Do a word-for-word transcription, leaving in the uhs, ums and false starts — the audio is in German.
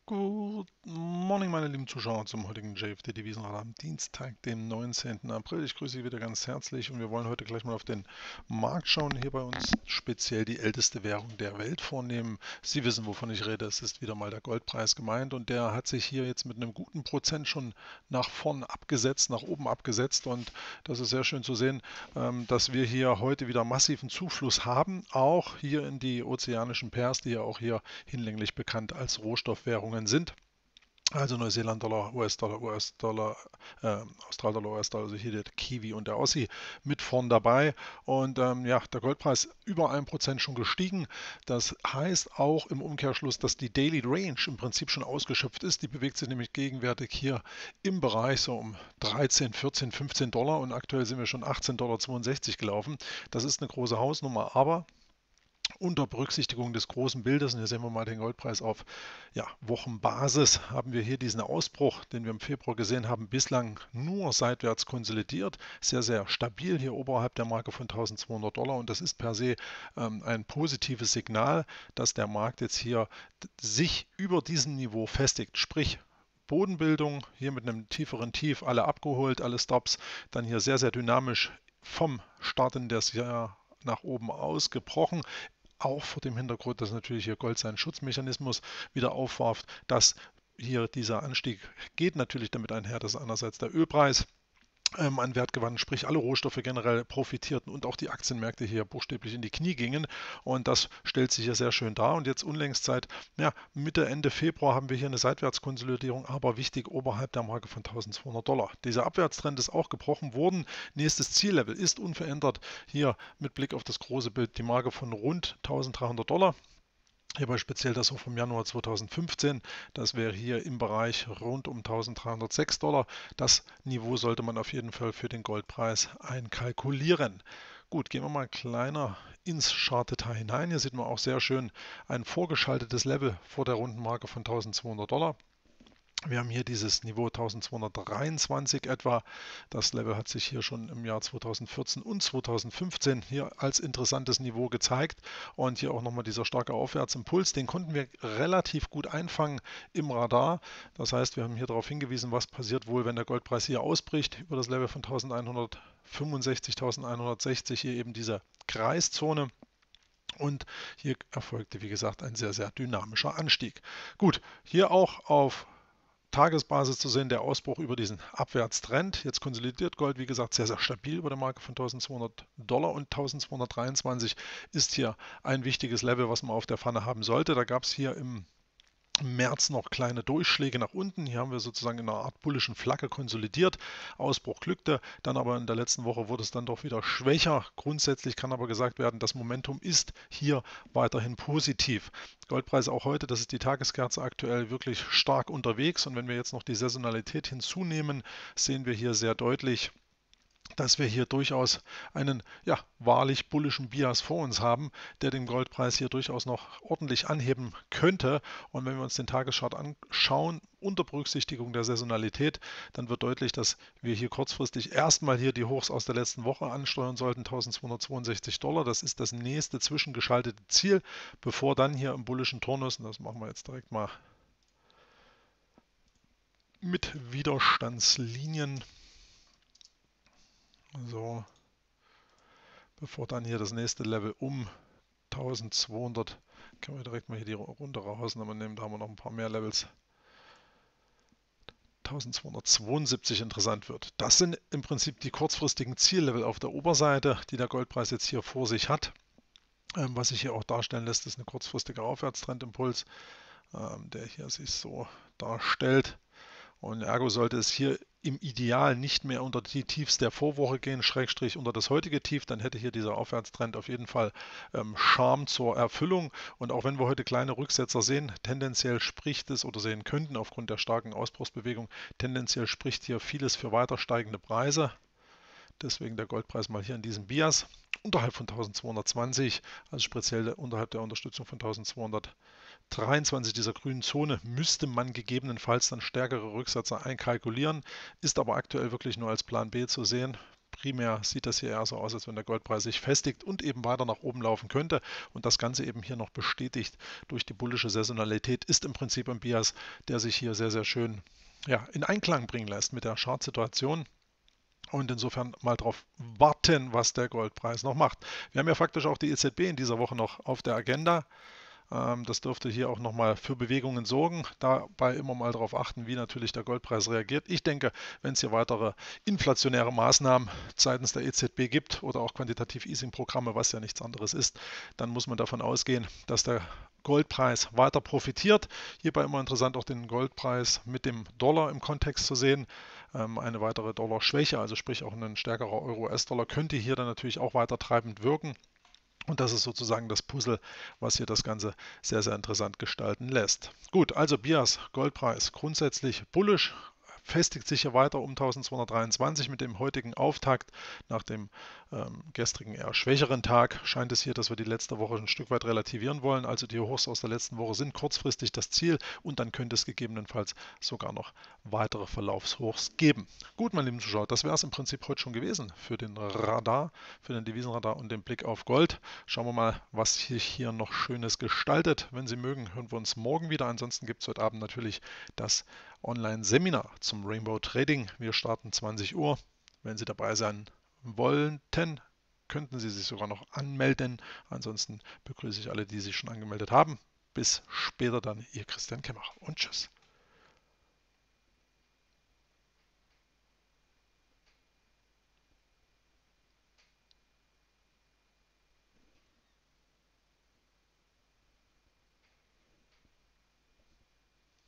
Good morning, meine lieben Zuschauer, zum heutigen J F D-Devisenradar am Dienstag, dem neunzehnten April. Ich grüße Sie wieder ganz herzlich und wir wollen heute gleich mal auf den Markt schauen. Hier bei uns speziell die älteste Währung der Welt vornehmen. Sie wissen, wovon ich rede. Es ist wieder mal der Goldpreis gemeint und der hat sich hier jetzt mit einem guten Prozent schon nach vorn abgesetzt, nach oben abgesetzt und das ist sehr schön zu sehen, ähm, dass wir hier heute wieder massiven Zufluss haben, auch hier in die ozeanischen Pairs, die ja auch hier hinlänglich bekannt als Rohstoffwährungen sind. Also Neuseeland-Dollar, U S-Dollar, U S-Dollar, äh, Australdollar, U S-Dollar, also hier der Kiwi und der Aussie mit vorn dabei. Und ähm, ja, der Goldpreis über ein Prozent schon gestiegen. Das heißt auch im Umkehrschluss, dass die Daily Range im Prinzip schon ausgeschöpft ist. Die bewegt sich nämlich gegenwärtig hier im Bereich so um dreizehn, vierzehn, fünfzehn Dollar und aktuell sind wir schon achtzehn Komma zweiundsechzig Dollar gelaufen. Das ist eine große Hausnummer, aber unter Berücksichtigung des großen Bildes, und hier sehen wir mal den Goldpreis auf ja, Wochenbasis, haben wir hier diesen Ausbruch, den wir im Februar gesehen haben, bislang nur seitwärts konsolidiert. Sehr, sehr stabil hier oberhalb der Marke von eintausendzweihundert Dollar und das ist per se ähm, ein positives Signal, dass der Markt jetzt hier sich über diesem Niveau festigt. Sprich, Bodenbildung, hier mit einem tieferen Tief, alle abgeholt, alle Stops, dann hier sehr, sehr dynamisch vom Start in das Jahr nach oben ausgebrochen, auch vor dem Hintergrund, dass natürlich hier Gold seinen Schutzmechanismus wieder aufwarf, dass hier dieser Anstieg geht natürlich damit einher, dass einerseits der Ölpreis ähm, an Wert gewann, sprich alle Rohstoffe generell profitierten und auch die Aktienmärkte hier buchstäblich in die Knie gingen und das stellt sich hier sehr schön dar und jetzt unlängst seit ja, Mitte, Ende Februar haben wir hier eine Seitwärtskonsolidierung, aber wichtig oberhalb der Marke von eintausendzweihundert Dollar. Dieser Abwärtstrend ist auch gebrochen worden, nächstes Ziellevel ist unverändert, hier mit Blick auf das große Bild die Marke von rund eintausenddreihundert Dollar. Hierbei speziell das auch vom Januar zweitausendfünfzehn, das wäre hier im Bereich rund um eintausenddreihundertsechs Dollar. Das Niveau sollte man auf jeden Fall für den Goldpreis einkalkulieren. Gut, gehen wir mal kleiner ins Chartdetail hinein. Hier sieht man auch sehr schön ein vorgeschaltetes Level vor der runden Marke von eintausendzweihundert Dollar. Wir haben hier dieses Niveau eintausendzweihundertdreiundzwanzig etwa. Das Level hat sich hier schon im Jahr zweitausendvierzehn und zweitausendfünfzehn hier als interessantes Niveau gezeigt. Und hier auch nochmal dieser starke Aufwärtsimpuls, den konnten wir relativ gut einfangen im Radar. Das heißt, wir haben hier darauf hingewiesen, was passiert wohl, wenn der Goldpreis hier ausbricht über das Level von eintausendeinhundertfünfundsechzig, eintausendeinhundertsechzig, hier eben diese Kreiszone. Und hier erfolgte, wie gesagt, ein sehr, sehr dynamischer Anstieg. Gut, hier auch auf Tagesbasis zu sehen, der Ausbruch über diesen Abwärtstrend. Jetzt konsolidiert Gold, wie gesagt, sehr, sehr stabil über der Marke von eintausendzweihundert Dollar und eintausendzweihundertdreiundzwanzig ist hier ein wichtiges Level, was man auf der Pfanne haben sollte. Da gab es hier im März noch kleine Durchschläge nach unten. Hier haben wir sozusagen in einer Art bullischen Flagge konsolidiert. Ausbruch glückte, dann aber in der letzten Woche wurde es dann doch wieder schwächer. Grundsätzlich kann aber gesagt werden, das Momentum ist hier weiterhin positiv. Goldpreis auch heute, das ist die Tageskerze aktuell wirklich stark unterwegs und wenn wir jetzt noch die Saisonalität hinzunehmen, sehen wir hier sehr deutlich, dass wir hier durchaus einen ja, wahrlich bullischen Bias vor uns haben, der den Goldpreis hier durchaus noch ordentlich anheben könnte. Und wenn wir uns den Tageschart anschauen, unter Berücksichtigung der Saisonalität, dann wird deutlich, dass wir hier kurzfristig erstmal hier die Hochs aus der letzten Woche ansteuern sollten, eintausendzweihundertzweiundsechzig Dollar. Das ist das nächste zwischengeschaltete Ziel, bevor dann hier im bullischen Turnus, und das machen wir jetzt direkt mal mit Widerstandslinien, so, bevor dann hier das nächste Level um eintausendzweihundert, können wir direkt mal hier die Runde rausnehmen, nehmen, da haben wir noch ein paar mehr Levels, eintausendzweihundertzweiundsiebzig interessant wird. Das sind im Prinzip die kurzfristigen Ziellevel auf der Oberseite, die der Goldpreis jetzt hier vor sich hat. Ähm, was sich hier auch darstellen lässt, ist ein kurzfristiger Aufwärtstrendimpuls, ähm, der hier sich so darstellt. Und ergo sollte es hier im Ideal nicht mehr unter die Tiefs der Vorwoche gehen, Schrägstrich unter das heutige Tief, dann hätte hier dieser Aufwärtstrend auf jeden Fall ähm, Charme zur Erfüllung. Und auch wenn wir heute kleine Rücksetzer sehen, tendenziell spricht es oder sehen könnten aufgrund der starken Ausbruchsbewegung, tendenziell spricht hier vieles für weiter steigende Preise. Deswegen der Goldpreis mal hier in diesem Bias unterhalb von eintausendzweihundertzwanzig, also speziell unterhalb der Unterstützung von eintausendzweihundertdreiundzwanzig, dieser grünen Zone, müsste man gegebenenfalls dann stärkere Rücksetzer einkalkulieren, ist aber aktuell wirklich nur als Plan B zu sehen. primär sieht das hier eher so aus, als wenn der Goldpreis sich festigt und eben weiter nach oben laufen könnte. Und das Ganze eben hier noch bestätigt durch die bullische Saisonalität ist im Prinzip ein Bias, der sich hier sehr, sehr schön ja, in Einklang bringen lässt mit der Chartsituation. Und insofern mal darauf warten, was der Goldpreis noch macht. Wir haben ja faktisch auch die E Z B in dieser Woche noch auf der Agenda. Das dürfte hier auch nochmal für Bewegungen sorgen. Dabei immer mal darauf achten, wie natürlich der Goldpreis reagiert. Ich denke, wenn es hier weitere inflationäre Maßnahmen seitens der E Z B gibt oder auch quantitativ Easing-Programme, was ja nichts anderes ist, dann muss man davon ausgehen, dass der Goldpreis weiter profitiert. Hierbei immer interessant auch den Goldpreis mit dem Dollar im Kontext zu sehen. Eine weitere Dollarschwäche, also sprich auch ein stärkerer Euro-U S-Dollar, könnte hier dann natürlich auch weiter treibend wirken. Und das ist sozusagen das Puzzle, was hier das Ganze sehr, sehr interessant gestalten lässt. Gut, also Bias, Goldpreis, grundsätzlich bullisch, festigt sich hier weiter um eintausendzweihundertdreiundzwanzig mit dem heutigen Auftakt. Nach dem ähm, gestrigen eher schwächeren Tag scheint es hier, dass wir die letzte Woche ein Stück weit relativieren wollen. Also die Hochs aus der letzten Woche sind kurzfristig das Ziel und dann könnte es gegebenenfalls sogar noch weitere Verlaufshochs geben. Gut, meine lieben Zuschauer, das wäre es im Prinzip heute schon gewesen für den Radar, für den Devisenradar und den Blick auf Gold. Schauen wir mal, was sich hier noch Schönes gestaltet. Wenn Sie mögen, hören wir uns morgen wieder. Ansonsten gibt es heute Abend natürlich das Online-Seminar zum Rainbow Trading. Wir starten zwanzig Uhr. Wenn Sie dabei sein wollten, könnten Sie sich sogar noch anmelden. Ansonsten begrüße ich alle, die sich schon angemeldet haben. Bis später dann, Ihr Christian Kemmacher und tschüss.